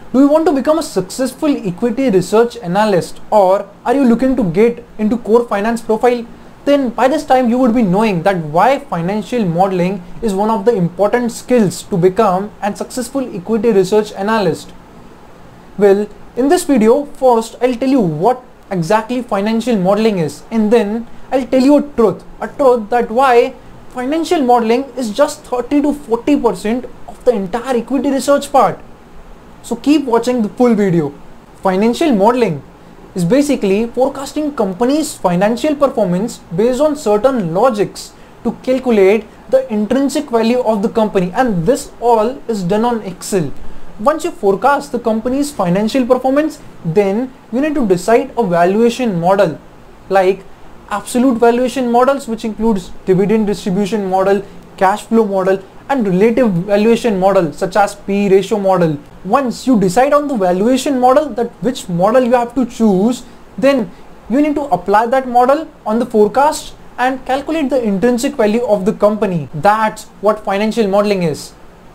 Do you want to become a successful equity research analyst, or are you looking to get into core finance profile? Then by this time you would be knowing that why financial modeling is one of the important skills to become a successful equity research analyst. Well, in this video, first I'll tell you what exactly financial modeling is, and then I'll tell you a truth that why financial modeling is just 30 to 40% of the entire equity research part. So keep watching the full video. Financial modeling is basically forecasting companies' financial performance based on certain logics to calculate the intrinsic value of the company, and this all is done on Excel. Once you forecast the company's financial performance, then you need to decide a valuation model like absolute valuation models, which includes dividend distribution model, cash flow model, and relative valuation model such as P ratio model. Once you decide on the valuation model, that which model you have to choose, then you need to apply that model on the forecast and calculate the intrinsic value of the company. That's what financial modeling is.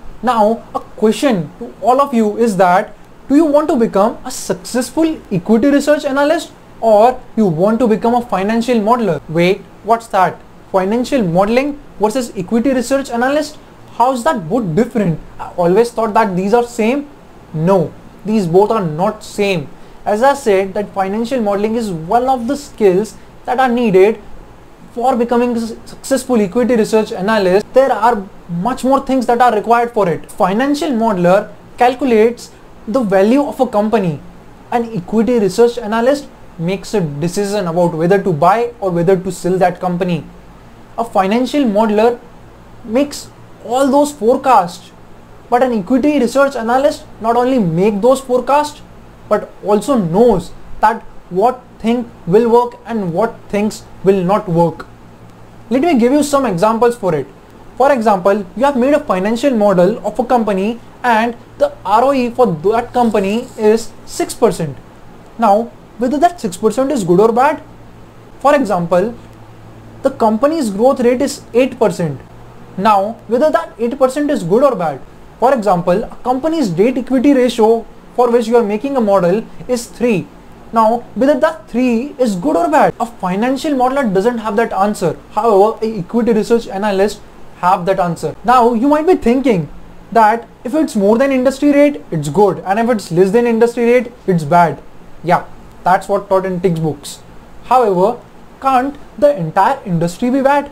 Now a question to all of you is that, do you want to become a successful equity research analyst, or you want to become a financial modeler? Wait, what's that? Financial modeling versus equity research analyst? How is that both different? I always thought that these are same. No, these both are not same. As I said, that financial modeling is one of the skills that are needed for becoming a successful equity research analyst. There are much more things that are required for it. Financial modeler calculates the value of a company. An equity research analyst makes a decision about whether to buy or whether to sell that company. A financial modeler makes all those forecasts, but an equity research analyst not only make those forecasts but also knows that what thing will work and what things will not work. Let me give you some examples for it. For example, you have made a financial model of a company and the ROE for that company is 6%. Now whether that 6% is good or bad? For example, the company's growth rate is 8%. Now whether that 8% is good or bad? For example, a company's debt equity ratio for which you are making a model is 3. Now whether that 3 is good or bad? A financial modeler doesn't have that answer. However, an equity research analyst have that answer. Now you might be thinking that if it's more than industry rate, it's good, and if it's less than industry rate, it's bad. Yeah, that's what taught in textbooks. However, can't the entire industry be bad?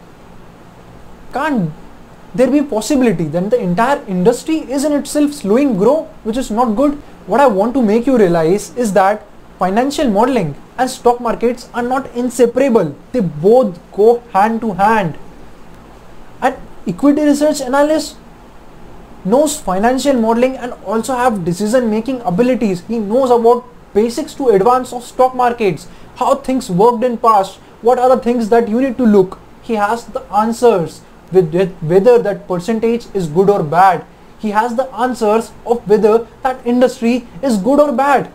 Can't there be a possibility that the entire industry is in itself slowing growth, which is not good? What I want to make you realize is that financial modeling and stock markets are not inseparable. They both go hand to hand. An equity research analyst knows financial modeling and also have decision making abilities. He knows about basics to advance of stock markets, how things worked in past, what are the things that you need to look. He has the answers with whether that percentage is good or bad. He has the answers of whether that industry is good or bad.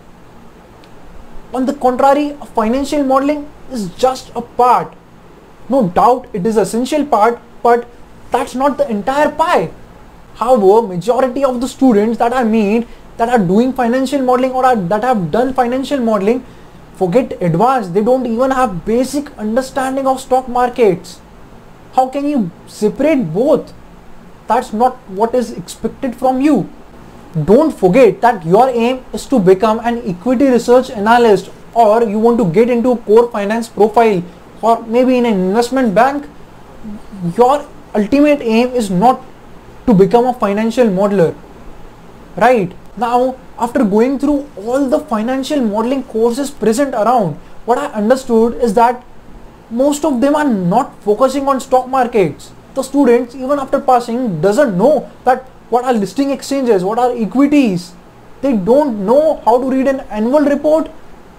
On the contrary, financial modeling is just a part. No doubt it is an essential part, but that's not the entire pie. However, majority of the students that I meet that are doing financial modeling or that have done financial modeling forget advanced. They don't even have basic understanding of stock markets. How can you separate both? That's not what is expected from you. Don't forget that your aim is to become an equity research analyst, or you want to get into a core finance profile, or maybe in an investment bank. Your ultimate aim is not to become a financial modeler, right? Now, after going through all the financial modeling courses present around, what I understood is that most of them are not focusing on stock markets. The students, even after passing, doesn't know that what are listing exchanges, what are equities. They don't know how to read an annual report.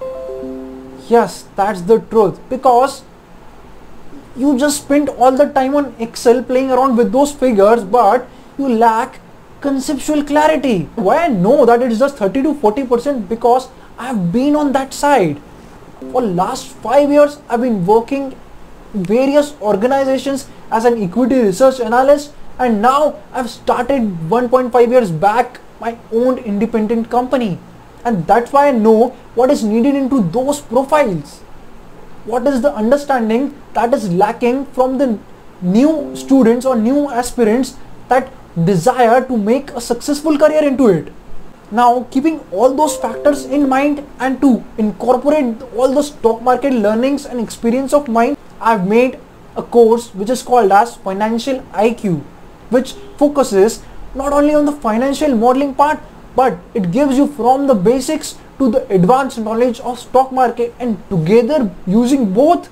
Yes, that's the truth, because you just spent all the time on Excel playing around with those figures, but you lack conceptual clarity. Why I know that it is just 30 to 40%? Because I have been on that side. For last 5 years, I've been working various organizations as an equity research analyst, and now I've started 1.5 years back my own independent company, and that's why I know what is needed into those profiles. What is the understanding that is lacking from the new students or new aspirants that desire to make a successful career into it. Now, keeping all those factors in mind and to incorporate all the stock market learnings and experience of mine, I've made a course which is called as Financial IQ, which focuses not only on the financial modeling part, but it gives you from the basics to the advanced knowledge of stock market, and together using both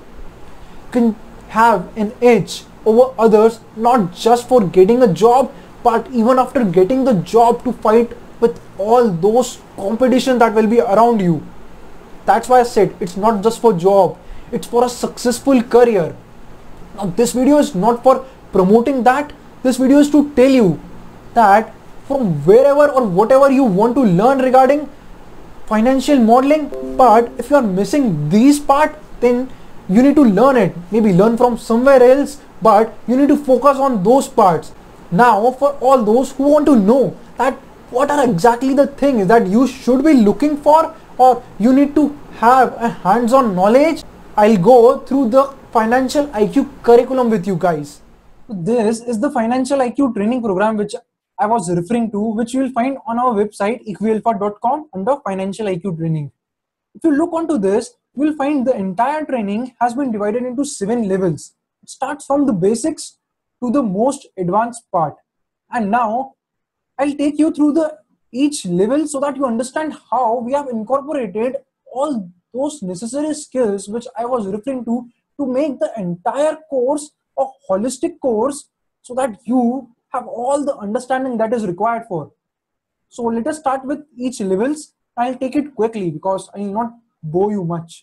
can have an edge over others, not just for getting a job, but even after getting the job to fight with all those competition that will be around you. That's why I said it's not just for job, it's for a successful career. Now this video is not for promoting that, this video is to tell you that from wherever or whatever you want to learn regarding financial modeling, but if you are missing these part, then you need to learn it, maybe learn from somewhere else, but you need to focus on those parts. Now for all those who want to know that what are exactly the things that you should be looking for, or you need to have a hands-on knowledge, I'll go through the Financial IQ curriculum with you guys. This is the Financial IQ training program which I was referring to, which you will find on our website equialpha.com under Financial IQ training. If you look onto this, you will find the entire training has been divided into 7 levels. It starts from the basics to the most advanced part. And now I'll take you through the each level so that you understand how we have incorporated all those necessary skills which I was referring to make the entire course a holistic course, so that you have all the understanding that is required for. So let us start with each levels. I'll take it quickly because I will not bore you much.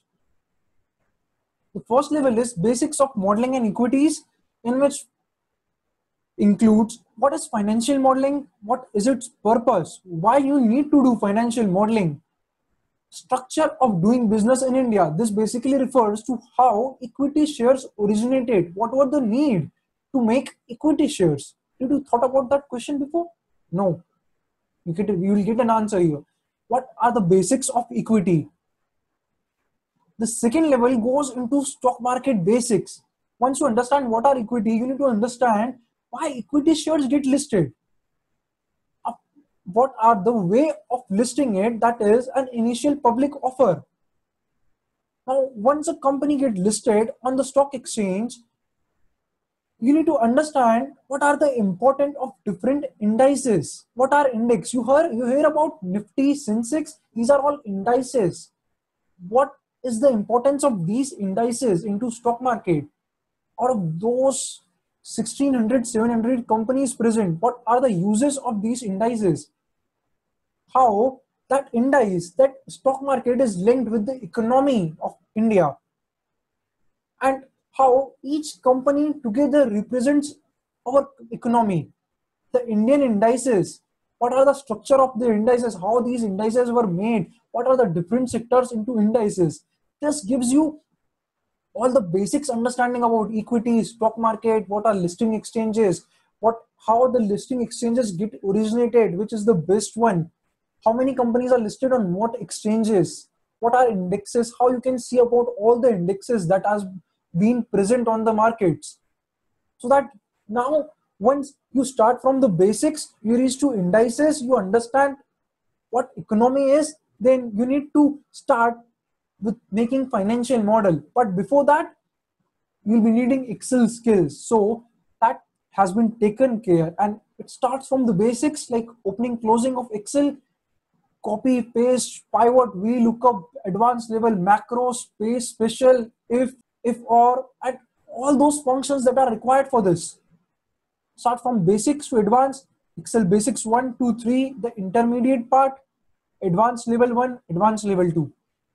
The first level is basics of modeling and equities, in which includes what is financial modeling, what is its purpose, why you need to do financial modeling, structure of doing business in India. This basically refers to how equity shares originated. What were the need to make equity shares? Did you thought about that question before? No. You will get an answer here. What are the basics of equity? The second level goes into stock market basics. Once you understand what are equity, you need to understand why equity shares get listed. What are the way of listing it, that is an initial public offer. Now, once a company gets listed on the stock exchange, you need to understand what are the important of different indices. What are index? You hear about Nifty, Sensex, these are all indices. What is the importance of these indices into stock market? Out of those 1600, 700 companies present, what are the uses of these indices? How that index, that stock market is linked with the economy of India, and how each company together represents our economy. The Indian indices, what are the structure of the indices, how these indices were made, what are the different sectors into indices. This gives you all the basics understanding about equity, stock market, what are listing exchanges, how the listing exchanges get originated, which is the best one, how many companies are listed on what exchanges, what are indexes, how you can see about all the indexes that has been present on the markets. So that now once you start from the basics, you reach to indices, you understand what economy is, then you need to start with making financial model. But before that, you'll be needing Excel skills. So that has been taken care, and it starts from the basics like opening, closing of Excel, copy, paste, pivot, VLOOKUP, advanced level, macros, paste, special, if, or, and all those functions that are required for this. Start from basics to advanced, Excel basics 1, 2, 3, the intermediate part, advanced level 1, advanced level 2.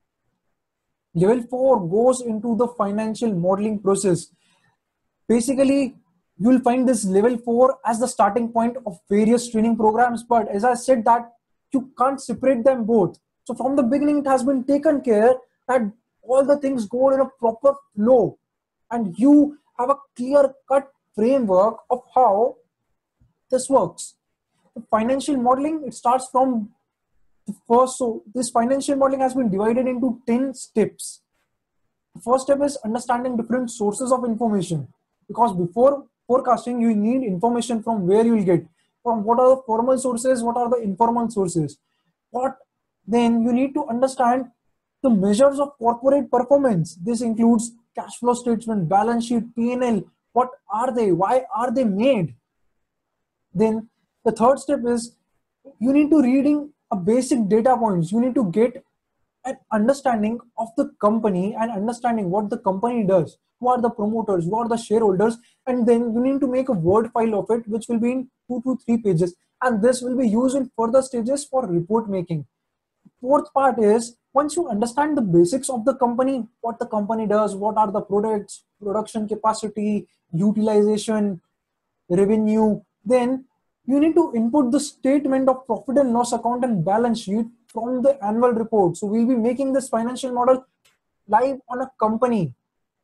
Level 4 goes into the financial modeling process. Basically, you will find this level 4 as the starting point of various training programs, but as I said that you can't separate them both. So from the beginning, it has been taken care that all the things go in a proper flow, and you have a clear-cut framework of how this works. the financial modeling, it starts from the first. So this financial modeling has been divided into 10 steps. The first step is understanding different sources of information, because before forecasting you need information from where you will get, from what are the formal sources, what are the informal sources, what then you need to understand the measures of corporate performance. This includes cash flow statement, balance sheet, P&L. What are they? Why are they made? Then the third step is you need to reading a basic data points. You need to get an understanding of the company and understanding what the company does, who are the promoters, who are the shareholders, and then you need to make a word file of it, which will be in 2 to 3 pages, and this will be used in further stages for report making. Fourth part is once you understand the basics of the company, what the company does, what are the products, production capacity, utilization, revenue, then you need to input the statement of profit and loss account and balance sheet from the annual report. So we'll be making this financial model live on a company,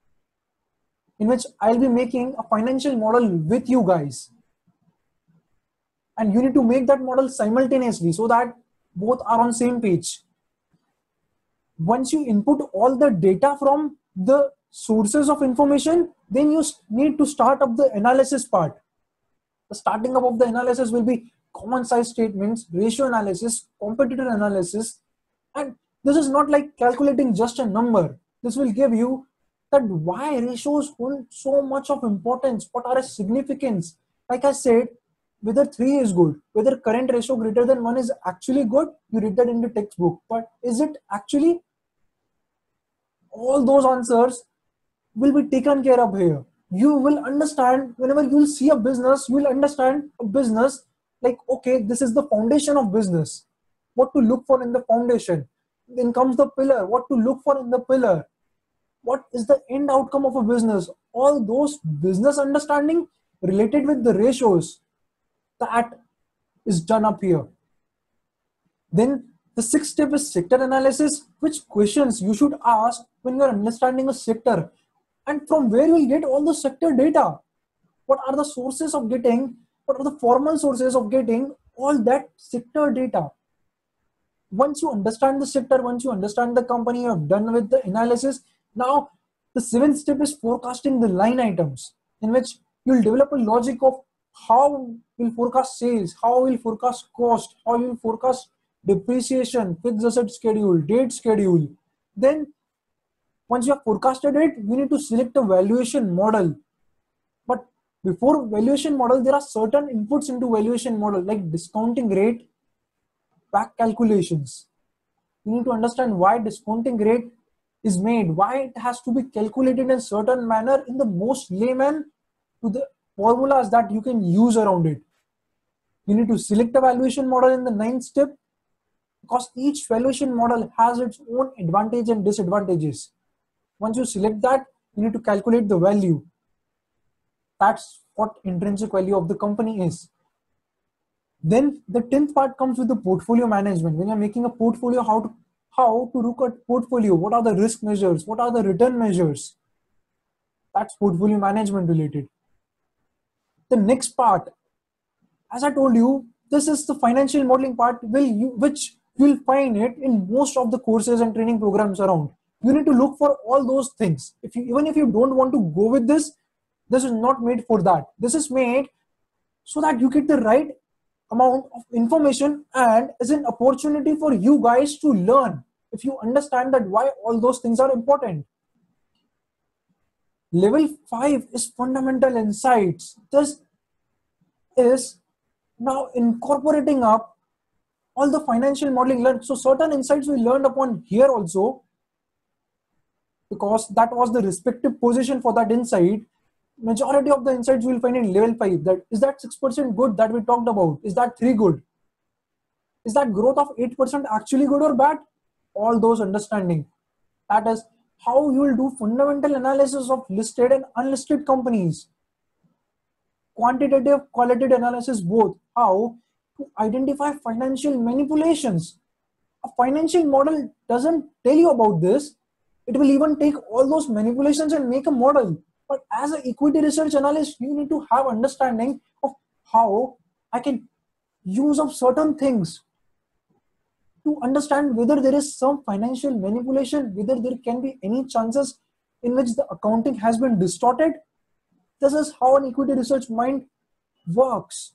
in which I'll be making a financial model with you guys. And you need to make that model simultaneously so that both are on same page. Once you input all the data from the sources of information, then you need to start up the analysis part. The starting up of the analysis will be common size statements, ratio analysis, competitor analysis, and this is not like calculating just a number. This will give you that why ratios hold so much of importance, what are its significance. Like I said, whether 3 is good, whether current ratio greater than 1 is actually good, you read that in the textbook, but is it actually? All those answers will be taken care of here. You will understand whenever you will see a business, you will understand a business like, okay, this is the foundation of business. What to look for in the foundation. Then comes the pillar, what to look for in the pillar. What is the end outcome of a business? All those business understanding related with the ratios, that is done up here. Then the sixth step is sector analysis. Which questions you should ask when you are understanding a sector, and from where you will get all the sector data. What are the sources of getting, what are the formal sources of getting all that sector data. Once you understand the sector, once you understand the company, you have done with the analysis. Now the seventh step is forecasting the line items, in which you will develop a logic of how you'll forecast sales, how you'll forecast cost, how you'll forecast depreciation, fixed asset schedule, date schedule. Then once you have forecasted it, you need to select a valuation model. But before valuation model, there are certain inputs into valuation model like discounting rate, back calculations. You need to understand why discounting rate is made, why it has to be calculated in a certain manner in the most layman to the formulas that you can use around it. You need to select a valuation model in the ninth step, because each valuation model has its own advantage and disadvantages. Once you select that, you need to calculate the value. That's what intrinsic value of the company is. Then the 10th part comes with the portfolio management. When you're making a portfolio, how to look at portfolio, what are the risk measures, what are the return measures. That's portfolio management related. The next part, as I told you, this is the financial modeling part, which you'll find it in most of the courses and training programs around. You need to look for all those things. Even if you don't want to go with this is not made for that. This is made so that you get the right amount of information and is an opportunity for you guys to learn if you understand that why all those things are important. Level 5 is fundamental insights. This is now incorporating up all the financial modeling learned. So certain insights we learned upon here also, because that was the respective position for that insight. Majority of the insights we will find in level 5. That is that 6% good that we talked about. Is that 3 good? Is that growth of 8% actually good or bad? All those understanding. That is how you will do fundamental analysis of listed and unlisted companies. Quantitative, qualitative analysis both. How to identify financial manipulations. A financial model doesn't tell you about this. It will even take all those manipulations and make a model. But as an equity research analyst, you need to have understanding of how I can use of certain things to understand whether there is some financial manipulation, whether there can be any chances in which the accounting has been distorted. This is how an equity research mind works.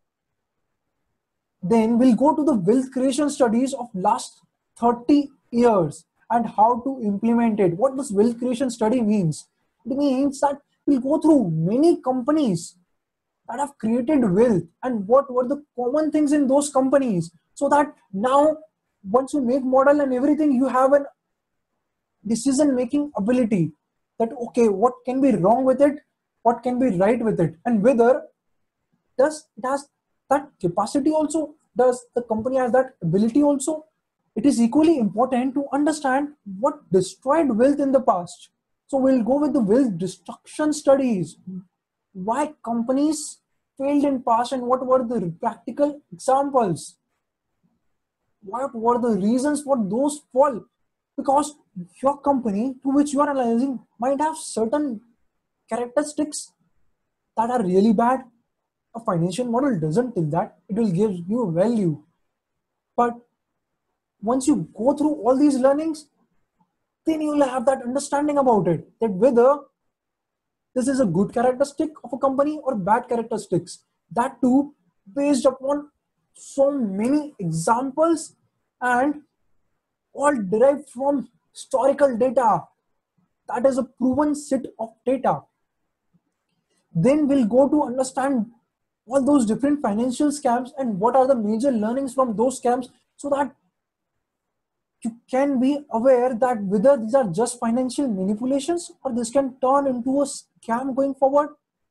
Then we'll go to the wealth creation studies of last 30 years and how to implement it. What does wealth creation study means? It means that we'll go through many companies that have created wealth and what were the common things in those companies, so that now once you make model and everything, you have an decision making ability that okay, what can be wrong with it, what can be right with it, and whether does it has that capacity also, does the company has that ability also. It is equally important to understand what destroyed wealth in the past. So we'll go with the wealth destruction studies, why companies failed in past and what were the practical examples, what were the reasons for those fall. Because your company to which you are analyzing might have certain characteristics that are really bad. A financial model doesn't tell that, it will give you value. But once you go through all these learnings, then you will have that understanding about it, that whether this is a good characteristic of a company or bad characteristics. That too based upon so many examples and all derived from historical data. That is a proven set of data. Then we'll go to understand all those different financial scams and what are the major learnings from those scams, so that you can be aware that whether these are just financial manipulations or this can turn into a scam going forward.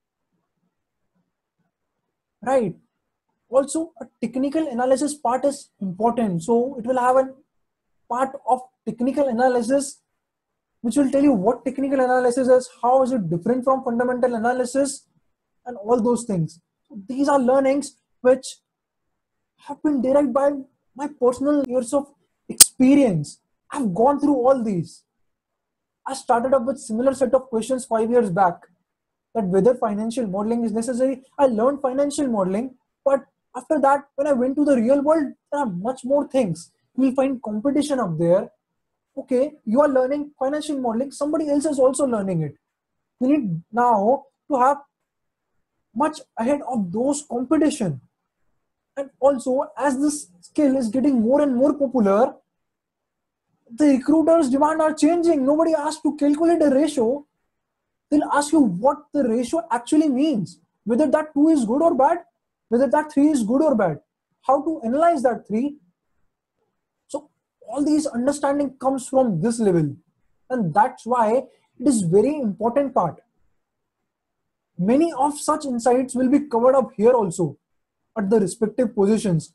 Right. Also, a technical analysis part is important. So it will have a part of technical analysis which will tell you what technical analysis is, how is it different from fundamental analysis, and all those things. So these are learnings which have been derived by my personal years of experience. I've gone through all these. I started up with similar set of questions 5 years back, that whether financial modeling is necessary. I learned financial modeling, but after that, when I went to the real world, there are much more things. You will find competition up there. Okay, you are learning financial modeling, somebody else is also learning it. You need now to have much ahead of those competition. And also, as this skill is getting more and more popular, the recruiters' demand are changing. Nobody asks to calculate a ratio. They'll ask you what the ratio actually means, whether that 2 is good or bad, whether that 3 is good or bad, how to analyze that 3. So all these understanding comes from this level, and that's why it is very important part. Many of such insights will be covered up here also at the respective positions.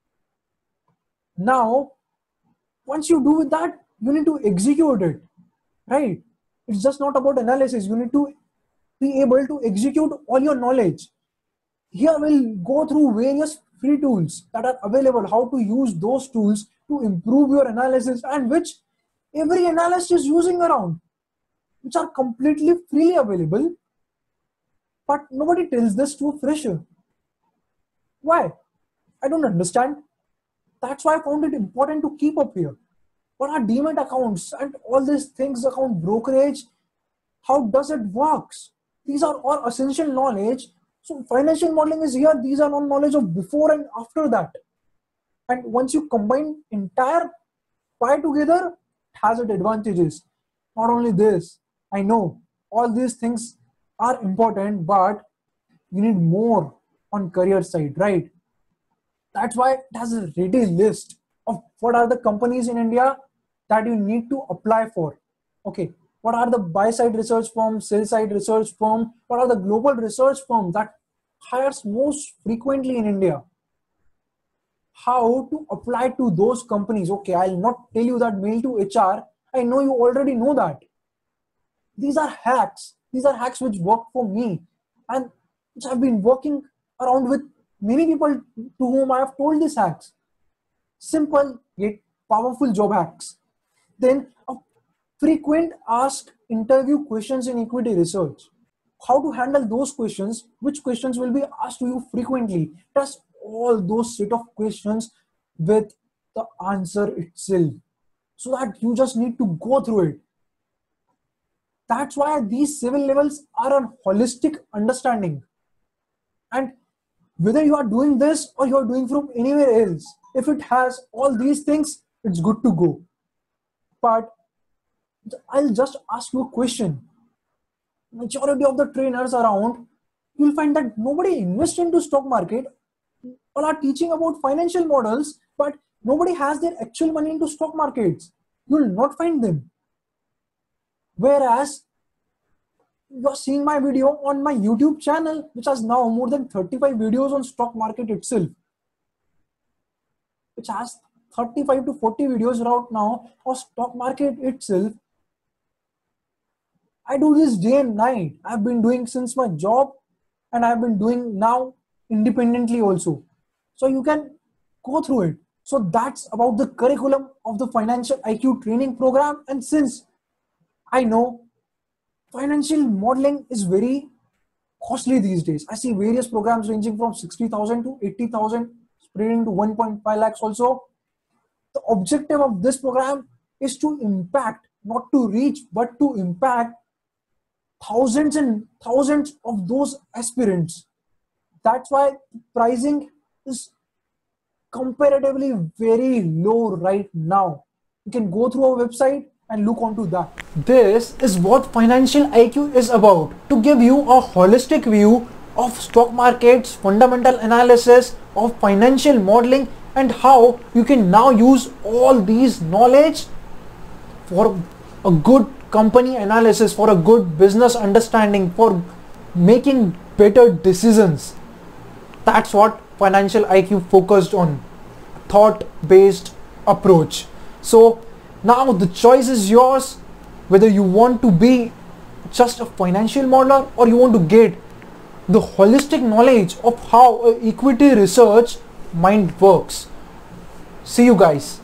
Now, once you do that, you need to execute it, right? It's just not about analysis. You need to be able to execute all your knowledge. Here we'll go through various free tools that are available, how to use those tools to improve your analysis, and which every analyst is using around, which are completely freely available. But nobody tells this to a fresher. Why? I don't understand. That's why I found it important to keep up here. What are demat accounts and all these things, account brokerage? How does it works? These are all essential knowledge. So financial modeling is here. These are all knowledge of before and after that. And once you combine entire pie together, it has its advantages. Not only this, I know all these things are important, but you need more on career side, right? That's why it has a ready list of what are the companies in India that you need to apply for. Okay, what are the buy side research firms, sell side research firm, what are the global research firms that hires most frequently in India? How to apply to those companies? Okay, I'll not tell you that mail to HR. I know you already know that. These are hacks. These are hacks which work for me and which I've been working around with many people to whom I have told these hacks. Simple yet powerful job hacks. Then frequent asked interview questions in equity research. How to handle those questions, which questions will be asked to you frequently. It has all those set of questions with the answer itself, so that you just need to go through it. That's why these 7 levels are a holistic understanding. And whether you are doing this or you are doing from anywhere else, if it has all these things, it's good to go. But I'll just ask you a question. Majority of the trainers around, you'll find that nobody invests into stock market. All are teaching about financial models, but nobody has their actual money into stock markets. You'll not find them. Whereas you're seeing my video on my YouTube channel, which has now more than 35 videos on stock market itself, which has 35 to 40 videos right now on stock market itself. I do this day and night. I've been doing since my job, and I've been doing now independently also. So you can go through it. So that's about the curriculum of the Financial IQ training program. And since I know financial modeling is very costly these days, I see various programs ranging from 60,000 to 80,000, spreading to 1.5 lakhs also. The objective of this program is to impact, not to reach, but to impact thousands and thousands of those aspirants. That's why pricing is comparatively very low right now. You can go through our website and look onto that. This is what Financial IQ is about, to give you a holistic view of stock markets, fundamental analysis of financial modeling, and how you can now use all these knowledge for a good company analysis, for a good business understanding, for making better decisions. That's what Financial IQ focused on, thought-based approach. So now the choice is yours, whether you want to be just a financial modeler or you want to get the holistic knowledge of how equity research mind works. See you guys.